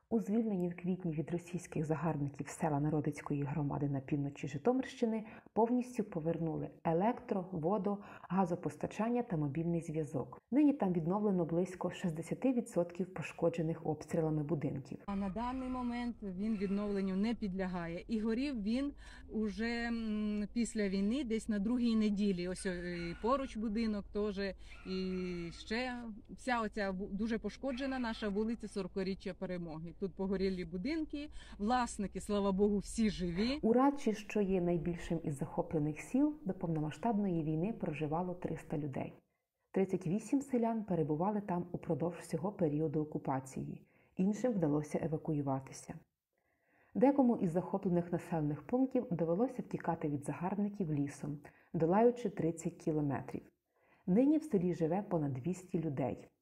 У звільнені в квітні від російських загарбників села Народицької громади на півночі Житомирщини повністю повернули електро-, водо-, газопостачання та мобільний зв'язок. Нині там відновлено близько 60% пошкоджених обстрілами будинків. А на даний момент він відновленню не підлягає. І горів він уже після війни, десь на другій неділі. Ось і поруч будинок теж. І ще вся оця дуже пошкоджена наша вулиця 40-річчя Перемоги. Тут погорілі будинки, власники, слава Богу, всі живі. У Радчі, що є найбільшим із захоплених сіл, до повномасштабної війни проживало 300 людей. 38 селян перебували там упродовж всього періоду окупації. Іншим вдалося евакуюватися. Декому із захоплених населених пунктів довелося втікати від загарбників лісом, долаючи 30 кілометрів. Нині в селі живе понад 200 людей.